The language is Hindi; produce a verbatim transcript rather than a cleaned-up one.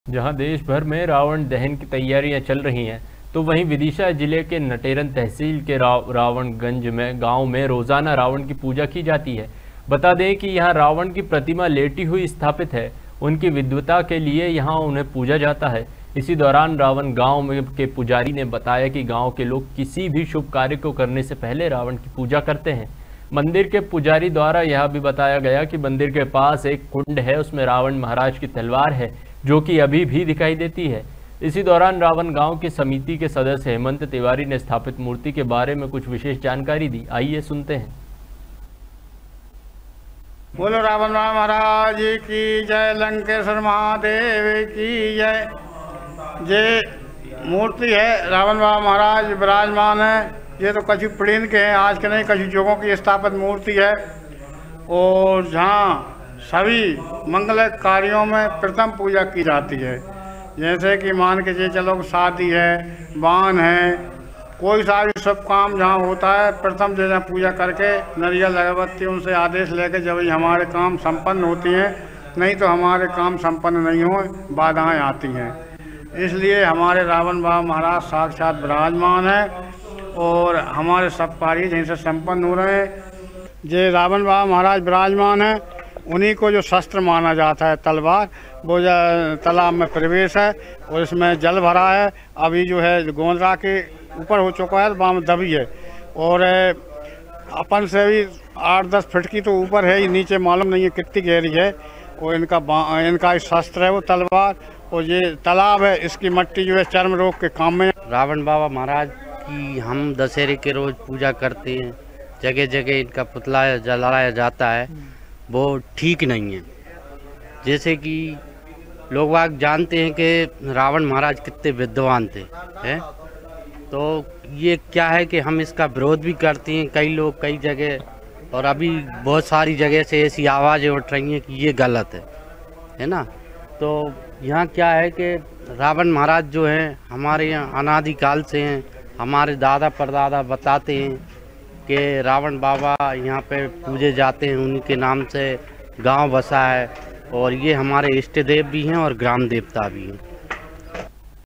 जहां देश भर में रावण दहन की तैयारियां चल रही हैं, तो वहीं विदिशा जिले के नटेरन तहसील के राव, रावणगंज में गांव में रोजाना रावण की पूजा की जाती है। बता दें कि यहां रावण की प्रतिमा लेटी हुई स्थापित है। उनकी विद्वता के लिए यहां उन्हें पूजा जाता है। इसी दौरान रावण गांव में के पुजारी ने बताया कि गांव के लोग किसी भी शुभ कार्य को करने से पहले रावण की पूजा करते हैं। मंदिर के पुजारी द्वारा यह भी बताया गया कि मंदिर के पास एक कुंड है, उसमें रावण महाराज की तलवार है जो कि अभी भी दिखाई देती है। इसी दौरान रावण गांव की समिति के सदस्य हेमंत तिवारी ने स्थापित मूर्ति के बारे में कुछ विशेष जानकारी दी। आइए सुनते हैं। बोलो रावण महाराज की जय, लंकेश्वर महादेव की जय। ये मूर्ति है रावण बाबा महाराज विराजमान है। ये तो कछु प्रीन के हैं, आज के नहीं, कछु युगों की स्थापित मूर्ति है। और जहाँ सभी मंगल कार्यों में प्रथम पूजा की जाती है, जैसे कि मान के चलो शादी है, बान है, कोई सा भी सब काम जहाँ होता है प्रथम जो है पूजा करके नारियल अगरबत्ती उनसे आदेश लेके जब हमारे काम संपन्न होती हैं, नहीं तो हमारे काम संपन्न नहीं हो, बाधाएं आती हैं। इसलिए हमारे रावण बाबा महाराज साक्षात विराजमान है और हमारे सब कार्य यहीं से संपन्न हो रहे हैं। जे रावण बाबा महाराज विराजमान है, उन्हीं को जो शस्त्र माना जाता है तलवार, वो तालाब में प्रवेश है और इसमें जल भरा है। अभी जो है गोंदरा के ऊपर हो चुका है, बाम दबी है और अपन से भी आठ दस फीट की तो ऊपर है ही, नीचे मालूम नहीं है कितनी गहरी है। और इनका इनका शस्त्र है वो तलवार, और ये तालाब है, इसकी मिट्टी जो है चर्म रोग के काम में। रावण बाबा महाराज की हम दशहरे के रोज पूजा करते हैं, जगह जगह इनका पुतला जलाया जाता है, वो ठीक नहीं है। जैसे कि लोग बाग जानते हैं कि रावण महाराज कितने विद्वान थे, हैं? तो ये क्या है कि हम इसका विरोध भी करते हैं, कई लोग कई जगह, और अभी बहुत सारी जगह से ऐसी आवाज़ें उठ रही हैं कि ये गलत है, है ना। तो यहाँ क्या है कि रावण महाराज जो हैं हमारे यहाँ अनादिकाल से हैं। हमारे दादा परदादा बताते हैं कि रावण बाबा यहाँ पे पूजे जाते हैं, उनके नाम से गांव बसा है, और ये हमारे इष्ट देव भी हैं और ग्राम देवता भी हैं।